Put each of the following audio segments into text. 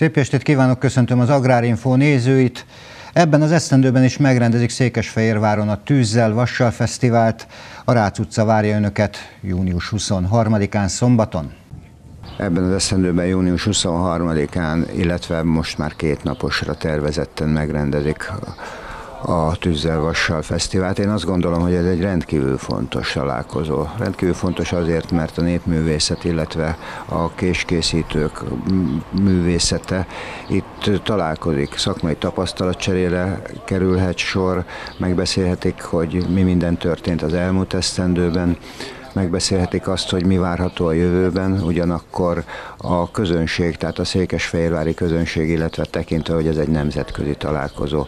Szép estét kívánok, köszöntöm az Agrárinfo nézőit. Ebben az esztendőben is megrendezik Székesfehérváron a Tűzzel, Vassal Fesztivált. A Rácz utca várja önöket június 23-án szombaton. Ebben az esztendőben június 23-án, illetve most már 2 naposra tervezetten megrendezik a Tűzzel, Vassal Fesztivált. Én azt gondolom, hogy ez egy rendkívül fontos találkozó. Rendkívül fontos azért, mert a népművészet, illetve a késkészítők művészete itt találkozik. Szakmai tapasztalatcserére kerülhet sor, megbeszélhetik, hogy mi minden történt az elmúlt esztendőben, megbeszélhetik azt, hogy mi várható a jövőben, ugyanakkor a közönség, tehát a székesfehérvári közönség, illetve tekintve, hogy ez egy nemzetközi találkozó,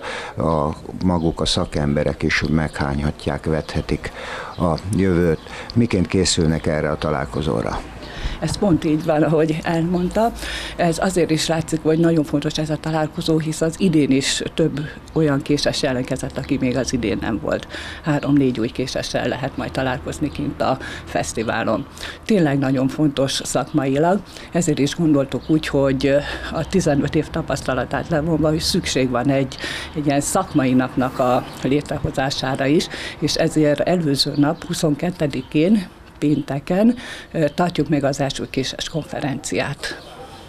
maguk a szakemberek is meghányhatják, vethetik a jövőt. Miként készülnek erre a találkozóra? Ez pont így van, ahogy elmondta. Ez azért is látszik, hogy nagyon fontos ez a találkozó, hisz az idén is több olyan késes jelentkezett, aki még az idén nem volt. 3-4 új késessel lehet majd találkozni kint a fesztiválon. Tényleg nagyon fontos szakmailag, ezért is gondoltuk úgy, hogy a 15 év tapasztalatát levonva, hogy szükség van egy ilyen szakmai napnak a létrehozására is, és ezért előző nap, 22-én, pénteken tartjuk meg az első késes konferenciát.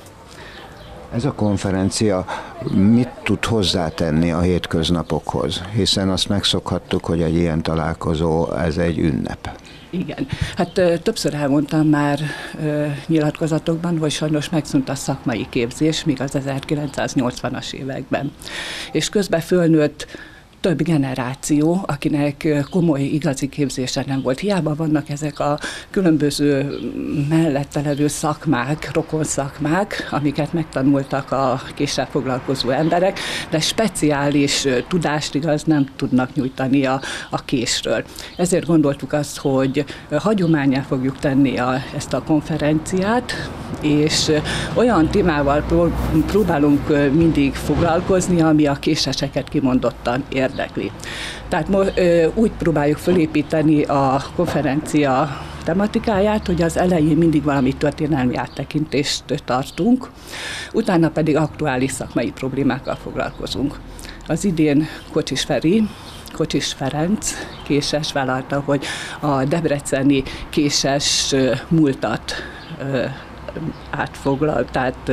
Ez a konferencia mit tud hozzátenni a hétköznapokhoz? Hiszen azt megszokhattuk, hogy egy ilyen találkozó, ez egy ünnep. Igen, hát többször elmondtam már nyilatkozatokban, hogy sajnos megszűnt a szakmai képzés, még az 1980-as években. És közben fölnőtt több generáció, akinek komoly, igazi képzése nem volt. Hiába vannak ezek a különböző mellette levő szakmák, rokonszakmák, amiket megtanultak a késsel foglalkozó emberek, de speciális tudást igaz nem tudnak nyújtani a késről. Ezért gondoltuk azt, hogy hagyománnyá fogjuk tenni ezt a konferenciát, és olyan témával próbálunk mindig foglalkozni, ami a késeseket kimondottan érdekli. Tehát úgy próbáljuk fölépíteni a konferencia tematikáját, hogy az elején mindig valami történelmi áttekintést tartunk, utána pedig aktuális szakmai problémákkal foglalkozunk. Az idén Kocsis Ferenc késes vállalta, hogy a debreceni késes múltat átfoglal, tehát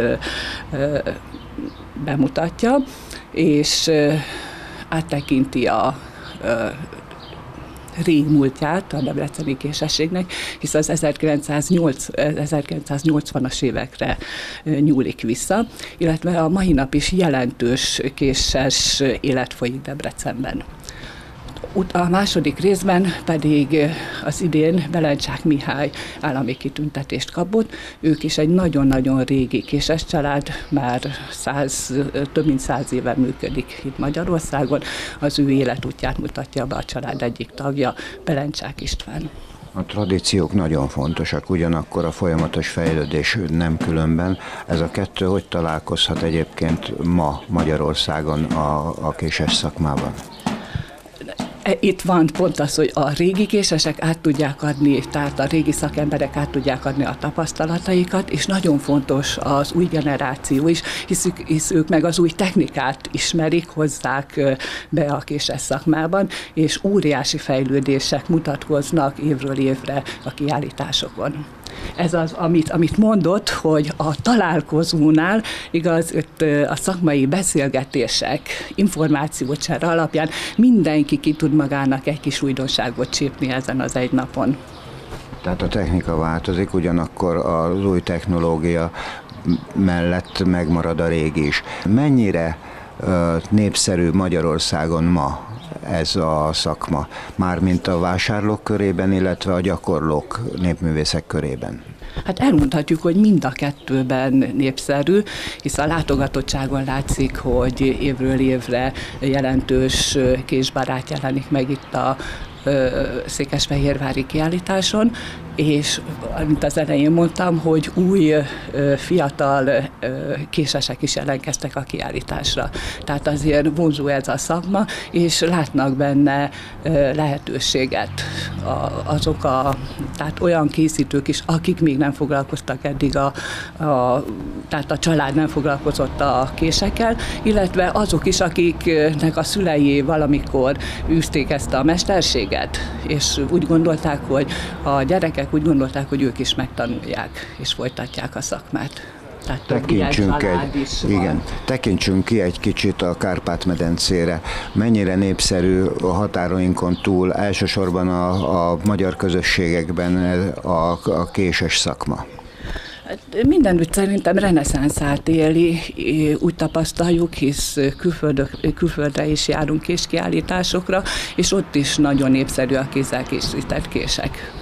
bemutatja, és áttekinti a régmúltját a debreceni késességnek, hisz az 1980-as évekre nyúlik vissza, illetve a mai nap is jelentős késes élet folyik Debrecenben. A második részben pedig az idén Belencsák Mihály állami kitüntetést kapott. Ők is egy nagyon-nagyon régi késes család, már több mint 100 éve működik itt Magyarországon. Az ő életútját mutatja be a család egyik tagja, Belencsák István. A tradíciók nagyon fontosak, ugyanakkor a folyamatos fejlődés nem különben. Ez a kettő hogy találkozhat egyébként ma Magyarországon a késes szakmában? Itt van pont az, hogy a régi késesek át tudják adni, tehát a régi szakemberek át tudják adni a tapasztalataikat, és nagyon fontos az új generáció is, hisz ők meg az új technikát ismerik, hozzák be a késes szakmában, és óriási fejlődések mutatkoznak évről évre a kiállításokon. Ez az, amit mondott, hogy a találkozónál, igaz, a szakmai beszélgetések, információcsere alapján mindenki ki tud magának egy kis újdonságot csípni ezen az egy napon. Tehát a technika változik, ugyanakkor az új technológia mellett megmarad a régi is. Mennyire népszerű Magyarországon ma ez a szakma, mármint a vásárlók körében, illetve a gyakorlók, népművészek körében? Hát elmondhatjuk, hogy mind a kettőben népszerű, hisz a látogatottságon látszik, hogy évről évre jelentős késbarát jelenik meg itt a székesfehérvári kiállításon, és mint az elején mondtam, hogy új, fiatal késesek is jelentkeztek a kiállításra. Tehát azért vonzó ez a szakma, és látnak benne lehetőséget tehát olyan készítők is, akik még nem foglalkoztak eddig, tehát a család nem foglalkozott a késekkel, illetve azok is, akiknek a szülei valamikor űzték ezt a mesterséget, és úgy gondolták, hogy a gyerekek úgy gondolták, hogy ők is megtanulják, és folytatják a szakmát. Tekintsünk ki egy kicsit a Kárpát-medencére. Mennyire népszerű a határainkon túl, elsősorban a magyar közösségekben a késes szakma? Mindenütt szerintem reneszánszát éli, úgy tapasztaljuk, hisz külföldre is járunk késkiállításokra, és ott is nagyon népszerű a kézzel készített kések.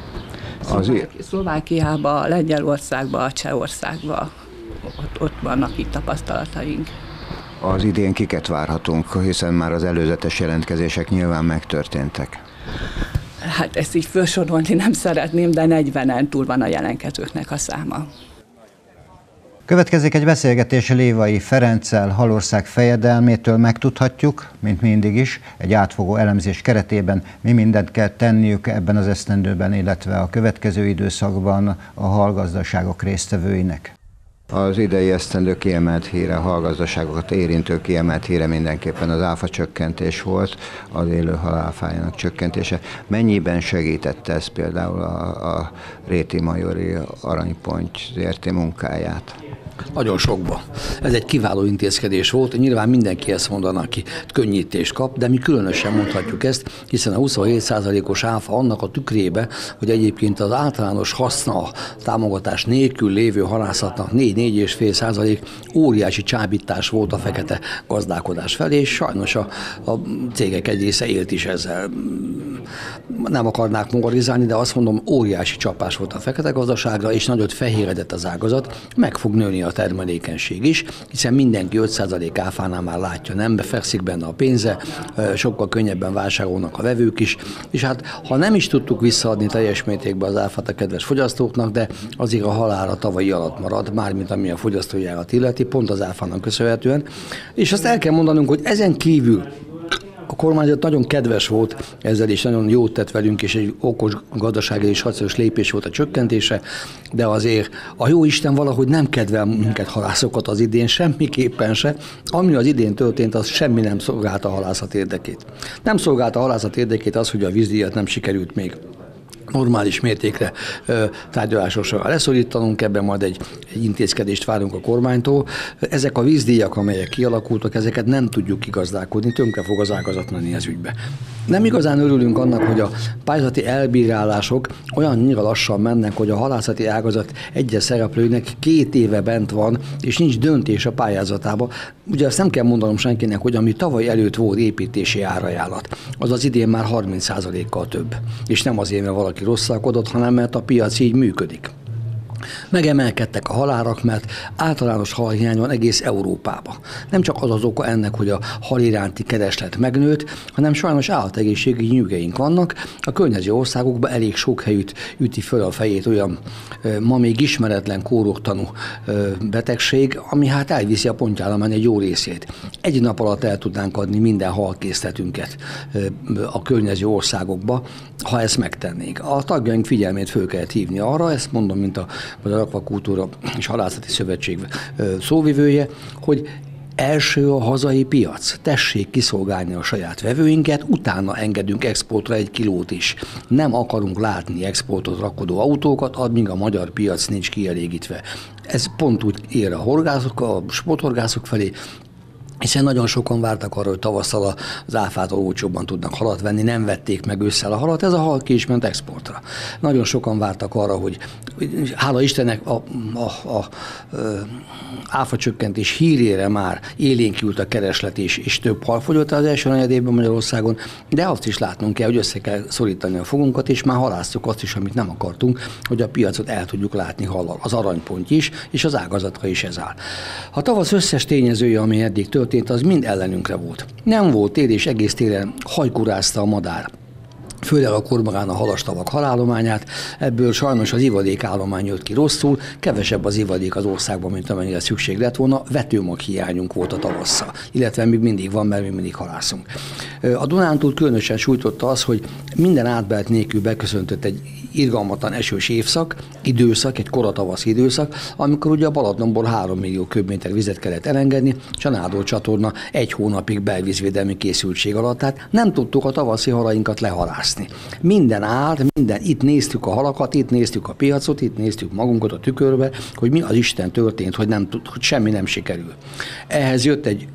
Szlovákiában, Lengyelországban, Csehországban, ott vannak itt tapasztalataink. Az idén kiket várhatunk, hiszen már az előzetes jelentkezések nyilván megtörténtek? Hát ezt így felsorolni nem szeretném, de 40-en túl van a jelentkezőknek a száma. Következik egy beszélgetés Lévai Ferenccel, Hallország fejedelmétől. Megtudhatjuk, mint mindig is, egy átfogó elemzés keretében mi mindent kell tenniük ebben az esztendőben, illetve a következő időszakban a hallgazdaságok résztvevőinek. Az idei esztendő kiemelt híre, a hallgazdaságokat érintő kiemelt híre mindenképpen az áfa csökkentés volt, az élőhal áfájának csökkentése. Mennyiben segítette ez például a Réti Majori Aranyponty ZRT munkáját? Nagyon sokba. Ez egy kiváló intézkedés volt, nyilván mindenki ezt mondaná, aki könnyítést kap, de mi különösen mondhatjuk ezt, hiszen a 27%-os áfa annak a tükrébe, hogy egyébként az általános haszna támogatás nélkül lévő halászatnak 4-4,5% óriási csábítás volt a fekete gazdálkodás felé, és sajnos a cégek egy része élt is ezzel. Nem akarnák moralizálni, de azt mondom, óriási csapás volt a fekete gazdaságra, és nagyot fehéredett az ágazat, meg fog nőni a termelékenység is, hiszen mindenki 5% áfánál már látja, nem befekszik benne a pénze, sokkal könnyebben vásárolnak a vevők is, és hát ha nem is tudtuk visszaadni teljes mértékben az áfát a kedves fogyasztóknak, de azért a halálra tavalyi alatt marad, mármint ami a fogyasztói árat illeti, pont az áfának köszönhetően, és azt el kell mondanunk, hogy ezen kívül a kormányzat nagyon kedves volt, ezzel is nagyon jót tett velünk, és egy okos gazdasági és hadszoros lépés volt a csökkentése, de azért a jóisten valahogy nem kedvel minket halászokat az idén, semmiképpen se. Ami az idén történt, az semmi nem szolgálta a halászat érdekét. Nem szolgálta a halászat érdekét az, hogy a vízdíjat nem sikerült még normális mértékre tárgyalásosra leszorítanunk, ebben majd egy intézkedést várunk a kormánytól. Ezek a vízdíjak, amelyek kialakultak, ezeket nem tudjuk kigazdálkodni, tönkre fog az ágazat menni ez ügybe. Nem igazán örülünk annak, hogy a pályázati elbírálások olyannyira lassan mennek, hogy a halászati ágazat egyes szereplőinek 2 éve bent van, és nincs döntés a pályázatában. Ugye azt nem kell mondanom senkinek, hogy ami tavaly előtt volt építési árajánlat, az az idén már 30%-kal több. És nem azért, mert valaki rosszalkodott, hanem mert a piac így működik. Megemelkedtek a halárak, mert általános halhiány van egész Európában. Nem csak az oka ennek, hogy a hal iránti kereslet megnőtt, hanem sajnos állategészségügyi nyűgeink vannak. A környező országokban elég sok helyütt üti föl a fejét olyan ma még ismeretlen kóroktanú betegség, ami hát elviszi a pontjállomán egy jó részét. Egy nap alatt el tudnánk adni minden halkészletünket a környező országokba, ha ezt megtennénk. A tagjaink figyelmét föl kellett hívni arra, ezt mondom, mint a Magyar Akvakultúra és Halászati Szövetség szóvivője, hogy első a hazai piac. Tessék kiszolgálni a saját vevőinket, utána engedünk exportra 1 kilót is. Nem akarunk látni exportot rakodó autókat, addig a magyar piac nincs kielégítve. Ez pont úgy ér a horgászok, a sporthorgászok felé, hiszen nagyon sokan vártak arra, hogy tavasszal az áfától olcsóbban tudnak halat venni, nem vették meg ősszel a halat, ez a hal ki is ment exportra. Nagyon sokan vártak arra, hogy hála Istennek a áfacsökkentés hírére már élénkült a kereslet és több hal fogyott az első negyedévben Magyarországon, de azt is látnunk kell, hogy össze kell szorítani a fogunkat, és már halásztuk azt is, amit nem akartunk, hogy a piacot el tudjuk látni hallal. Az aranyponty is, és az ágazatra is ez áll. A tavasz összes tényezője, ami eddig történt, az mind ellenünkre volt. Nem volt tél, és egész télen hajkurázta a madár. főleg a kormorán a halastavak halállományát, ebből sajnos az ivadékállomány jött ki rosszul, kevesebb az ivadék az országban, mint amennyire szükség lett volna, vetőmag hiányunk volt a tavasszal, illetve még mindig van, mert még mindig halászunk. A Dunántúl különösen sújtotta az, hogy minden átbelet nélkül beköszöntött egy irgalmatlan esős időszak, egy koratavasz időszak, amikor ugye a Balatonból 3 millió köbméter vizet kellett elengedni, és a Nádor csatorna 1 hónapig belvízvédelmi készültség alatt, tehát nem tudtuk a tavaszi halainkat lehalászni. Minden állt, itt néztük a halakat, itt néztük a piacot, itt néztük magunkat a tükörbe, hogy mi az Isten történt, hogy semmi nem sikerül. Ehhez jött egy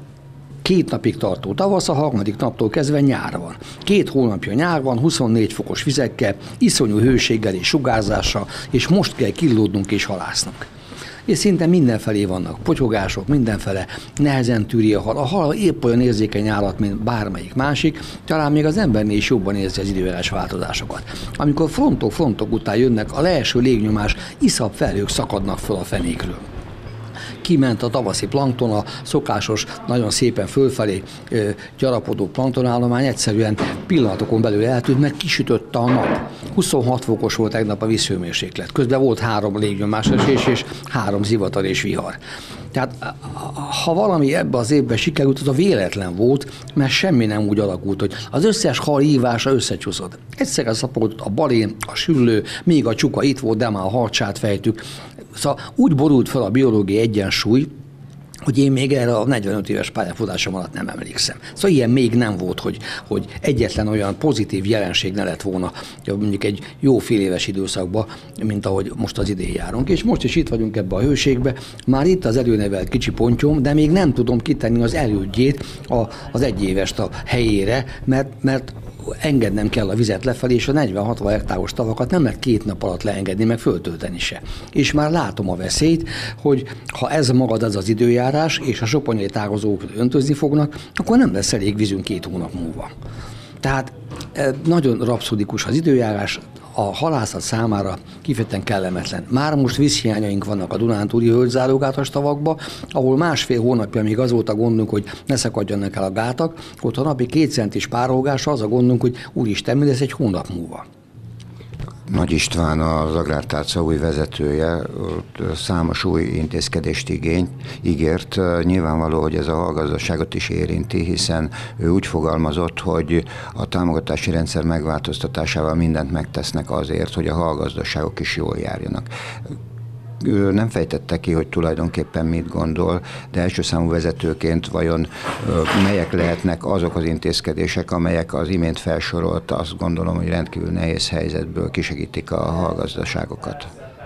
2 napig tartó tavasz, a 3. naptól kezdve nyár van. 2 hónapja nyár van, 24 fokos vizekkel, iszonyú hőséggel és sugárzással, és most kell killódnunk és halásznunk. És szinte mindenfelé vannak potyogások, mindenfele nehezen tűri a hal. A hal épp olyan érzékeny állat, mint bármelyik másik, talán még az embernél is jobban érzi az időjárás változásokat. Amikor frontok után jönnek, a leeső légnyomás, iszap felhők szakadnak föl a fenékről. Kiment a tavaszi plankton, a szokásos, nagyon szépen fölfelé gyarapodó planktonállomány egyszerűen pillanatokon belül eltűnt, mert kisütötte a nap. 26 fokos volt tegnap a vízhőmérséklet. Közben volt 3 légnyomásesés és 3 zivatar és vihar. Tehát ha valami ebbe az évben sikerült, az a véletlen volt, mert semmi nem úgy alakult, hogy az összes hal ívása összecsúszott. Egyszerre szaporodott a balén, a süllő, még a csuka itt volt, de már a harcsát fejtük. Szóval úgy borult fel a biológiai egyensúly, hogy én még erre a 45 éves pályafutásom alatt nem emlékszem. Szóval ilyen még nem volt, hogy egyetlen olyan pozitív jelenség ne lett volna mondjuk egy jó fél éves időszakban, mint ahogy most az idén járunk. És most is itt vagyunk ebbe a hőségbe, már itt az előnevelt kicsi pontyom, de még nem tudom kitenni az elődjét, az 1 évest a helyére, mert engednem kell a vizet lefelé, és a 40-60 hektáros tavakat nem lehet 2 nap alatt leengedni, meg föltölteni se. És már látom a veszélyt, hogy ha ez magad az időjárás, és a soponyai tározók öntözni fognak, akkor nem lesz elég vízünk 2 hónap múlva. Tehát nagyon rapszodikus az időjárás, a halászat számára kifejezetten kellemetlen. Már most vízhiányaink vannak a Dunántúli hölgyzárógátas tavakba, ahol 1,5 hónapja még az volt a gondunk, hogy ne szakadjanak el a gátak, ott a napi 2 centis párolgása az a gondunk, hogy úristen, mi lesz egy hónap múlva. Nagy István, az Agrártárca új vezetője, számos új intézkedést ígért. Nyilvánvaló, hogy ez a halgazdaságot is érinti, hiszen ő úgy fogalmazott, hogy a támogatási rendszer megváltoztatásával mindent megtesznek azért, hogy a halgazdaságok is jól járjanak. Ő nem fejtette ki, hogy tulajdonképpen mit gondol, de első számú vezetőként vajon melyek lehetnek azok az intézkedések, amelyek az imént felsorolt, azt gondolom, hogy rendkívül nehéz helyzetből kisegítik a halgazdaságokat.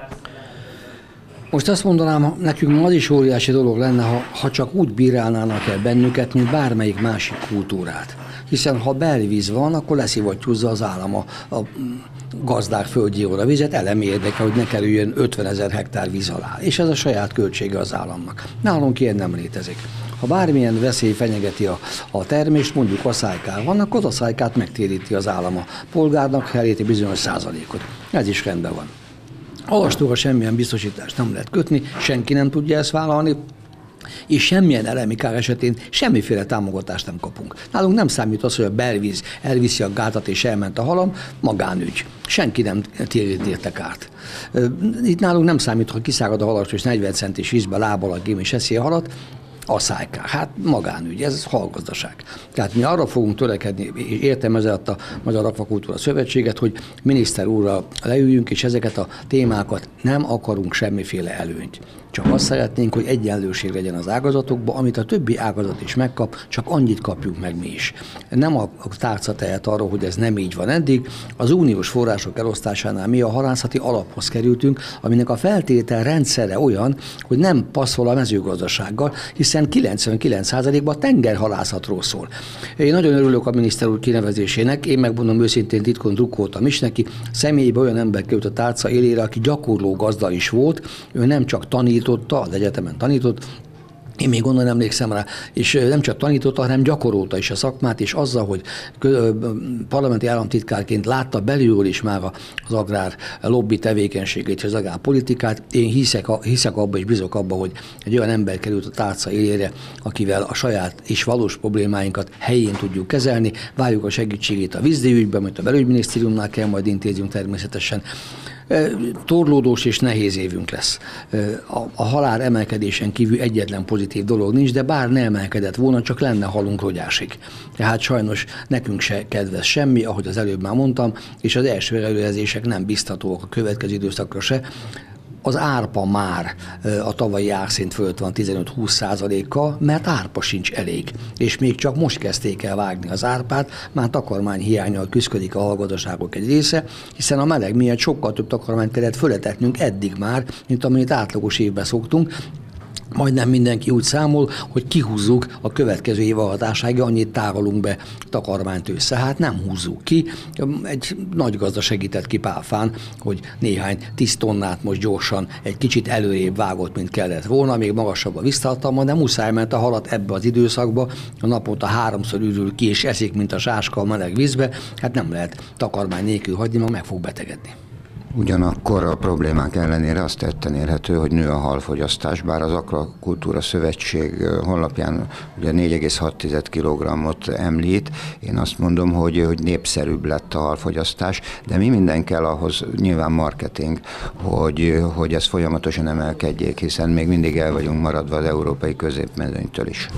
Most azt mondanám, nekünk az is óriási dolog lenne, ha csak úgy bírálnának el bennünket, mint bármelyik másik kultúrát. Hiszen ha belvíz van, akkor leszivattyúzza az állam a gazdák földjéről a vizet, elemi érdeke, hogy ne kerüljön 50 000 hektár víz alá. És ez a saját költsége az államnak. Nálunk ilyen nem létezik. Ha bármilyen veszély fenyegeti a termést, mondjuk aszálykár van, akkor az aszálykát megtéríti az állam a polgárnak, heríti bizonyos százalékot. Ez is rendben van. Halastóra semmilyen biztosítást nem lehet kötni, senki nem tudja ezt vállalni, és semmilyen elemi kár esetén semmiféle támogatást nem kapunk. Nálunk nem számít az, hogy a belvíz elviszi a gátat és elment a halam, magánügy. Senki nem térít érte kárt. Itt nálunk nem számít, hogy kiszárad a halat, és 40 centis vízbe lábbal a gém és eszi a halat, aszálykár. Hát magánügy, ez halgazdaság. Tehát mi arra fogunk törekedni, és értem ezért a Magyar Akvakultúra Szövetséget, hogy miniszter úrral leüljünk, és ezeket a témákat nem akarunk semmiféle előnyt. Csak azt szeretnénk, hogy egyenlőség legyen az ágazatokban, amit a többi ágazat is megkap, csak annyit kapjuk meg mi is. Nem a tárca tehet arról, hogy ez nem így van eddig. Az uniós források elosztásánál mi a halászati alaphoz kerültünk, aminek a feltétel rendszere olyan, hogy nem passzol a mezőgazdasággal, hiszen 99%-ban a tengerhalászatról szól. Én nagyon örülök a miniszter úr kinevezésének, én megmondom őszintén, titkon drukkoltam is neki, személyében olyan ember került a tárca élére, aki gyakorló gazda is volt, ő nem csak tanította, az egyetemen tanított, Én még onnan emlékszem rá, és nem csak tanította, hanem gyakorolta is a szakmát, és azzal, hogy parlamenti államtitkárként látta belülről is már az agrár lobby tevékenységét, az agrárpolitikát, én hiszek abba és bízok abba, hogy egy olyan ember került a tárca élére, akivel a saját és valós problémáinkat helyén tudjuk kezelni. Várjuk a segítségét a vízdíjügyben, amit a belügyminisztériumnál kell majd intézünk természetesen. Torlódós és nehéz évünk lesz. A halál emelkedésen kívül egyetlen pozitív dolog nincs, de bár ne emelkedett volna, csak lenne halunk rogyásig. Tehát sajnos nekünk se kedvez semmi, ahogy az előbb már mondtam, és az első előrejelzések nem biztatóak a következő időszakra se. Az árpa már a tavalyi árszint fölött van 15-20%-kal, mert árpa sincs elég. És még csak most kezdték el vágni az árpát, már takarmány hiánnyal küszködik a hallgazdaságok egy része, hiszen a meleg miatt sokkal több takarmányt kellett föletetnünk eddig már, mint amit átlagos évben szoktunk. Majdnem mindenki úgy számol, hogy kihúzzuk a következő év hatásáig, annyit tárolunk be takarmányt össze. Hát nem húzzuk ki. Egy nagy gazda segített ki Pálfán, hogy néhány 10 tonnát most gyorsan egy kicsit előrébb vágott, mint kellett volna, még magasabb a visszatartalma, de muszáj, mert a halat ebbe az időszakba a naponta 3-szor ürül ki és eszik, mint a sáska a meleg vízbe, hát nem lehet takarmány nélkül hagyni, meg fog betegedni. Ugyanakkor a problémák ellenére azt tetten érhető, hogy nő a halfogyasztás, bár az Akvakultúra Szövetség honlapján ugye 4,6 kg-ot említ. Én azt mondom, hogy népszerűbb lett a halfogyasztás, de mi minden kell ahhoz, nyilván marketing, hogy ez folyamatosan emelkedjék, hiszen még mindig el vagyunk maradva az európai középmezőnytől is.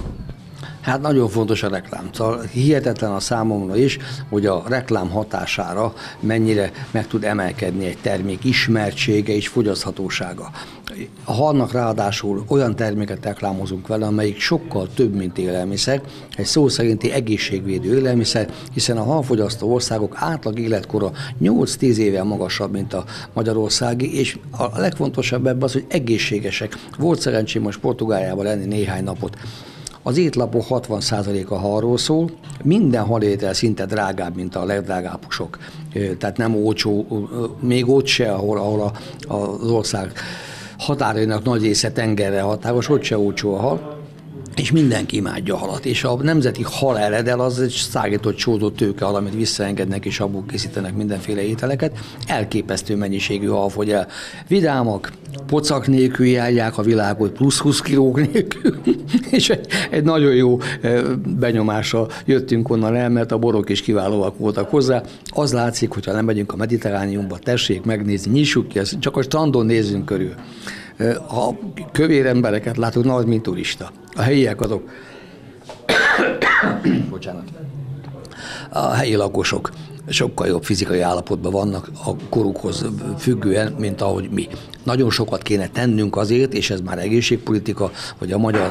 Hát nagyon fontos a reklám. Szóval hihetetlen a számomra is, hogy a reklám hatására mennyire meg tud emelkedni egy termék ismertsége és fogyaszthatósága. A halnak ráadásul olyan terméket reklámozunk vele, amelyik sokkal több, mint élelmiszer, egy szó szerinti egészségvédő élelmiszer, hiszen a halfogyasztó országok átlag életkora 8-10 évvel magasabb, mint a magyarországi, és a legfontosabb ebben az, hogy egészségesek. Volt szerencsém most Portugáliában lenni néhány napot. Az étlapok 60%-a halról szól, minden halétel szinte drágább, mint a legdrágább húsok. Tehát nem olcsó, még ott se, ahol az ország határainak nagy része tengerre határos, ott se olcsó a hal, és mindenki imádja a halat. És a nemzeti hal eredel az egy szágított csódott tőkehal, amit visszaengednek, és abból készítenek mindenféle ételeket. Elképesztő mennyiségű hal fogy el. Vidámak, pocak nélkül járják a világot, plusz 20 kilók nélkül, és egy nagyon jó benyomással jöttünk onnan el, mert a borok is kiválóak voltak hozzá. Az látszik, hogyha nem megyünk a Mediterrániumba, tessék megnézni, nyissuk ki, csak a strandon nézzünk körül. Ha kövér embereket látok, nagy, mint turista. A helyiek azok, bocsánat, a helyi lakosok sokkal jobb fizikai állapotban vannak a korukhoz függően, mint ahogy mi. Nagyon sokat kéne tennünk azért, és ez már egészségpolitika, hogy a magyar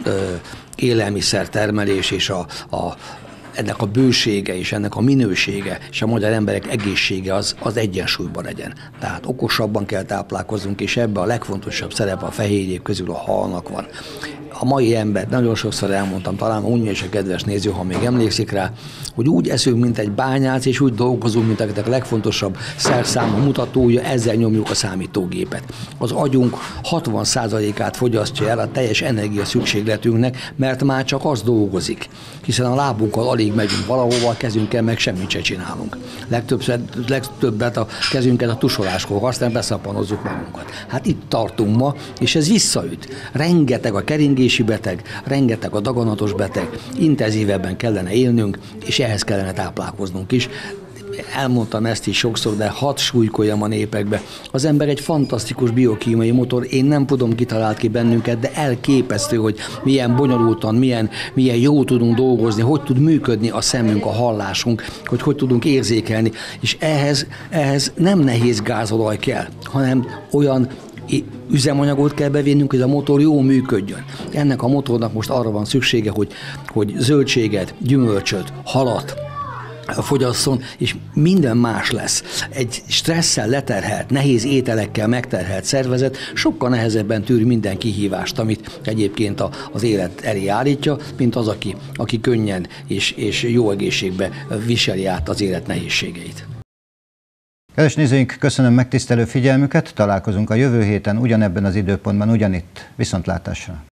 élelmiszertermelés és ennek a bősége és ennek a minősége és a magyar emberek egészsége az egyensúlyban legyen. Tehát okosabban kell táplálkoznunk, és ebben a legfontosabb szerep a fehérjék közül a halnak van. A mai ember, nagyon sokszor elmondtam, talán Unya és a kedves néző, ha még emlékszik rá, hogy úgy eszünk, mint egy bányác, és úgy dolgozunk, mint a legfontosabb szerszámú mutatója, ezzel nyomjuk a számítógépet. Az agyunk 60%-át fogyasztja el a teljes energia szükségletünknek, mert már csak az dolgozik. Hiszen a lábunkkal alig megyünk valahova, a kezünkkel meg semmit se csinálunk. Legtöbbet a kezünket a tusoláskor használni, beszapanozzuk magunkat. Hát itt tartunk ma, és ez visszaüt. Rengeteg a keringési beteg, rengeteg a daganatos beteg, intenzívebben kellene élnünk, és ehhez kellene táplálkoznunk is. Elmondtam ezt is sokszor, de hadd súlykoljam a népekbe. Az ember egy fantasztikus biokémiai motor, én nem tudom, ki talált ki bennünket, de elképesztő, hogy milyen bonyolultan, milyen jó tudunk dolgozni, hogy tud működni a szemünk, a hallásunk, hogy tudunk érzékelni. És ehhez nem nehéz gázolaj kell, hanem olyan üzemanyagot kell bevinnünk, hogy a motor jól működjön. Ennek a motornak most arra van szüksége, hogy zöldséget, gyümölcsöt, halat fogyasszon, és minden más lesz. Egy stresszel leterhelt, nehéz ételekkel megterhelt szervezet sokkal nehezebben tűr minden kihívást, amit egyébként az élet elé állítja, mint az, aki könnyen és jó egészségben viseli át az élet nehézségeit. Kedves nézőink, köszönöm megtisztelő figyelmüket, találkozunk a jövő héten ugyanebben az időpontban, ugyanitt. Viszontlátásra!